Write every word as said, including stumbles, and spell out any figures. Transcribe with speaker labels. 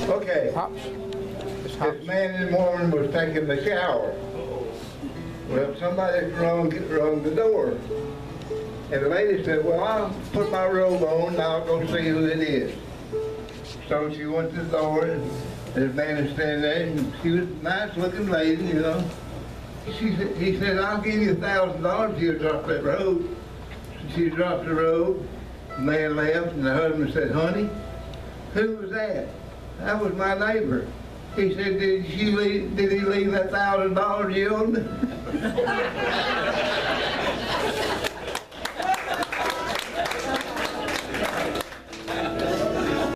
Speaker 1: Okay.
Speaker 2: Hops. It's hops.
Speaker 1: This man and woman was taking the shower. Well, somebody rung, rung the door. And the lady said, well, I'll put my robe on and I'll go see who it is. So she went to the door and this man is standing there and she was a nice looking lady, you know. She said, he said, I'll give you a thousand dollars if you drop that robe. So she dropped the robe. The man left and the husband said, honey, who was that? That was my neighbor. He said, did she leave, did he leave that thousand dollars you owed me?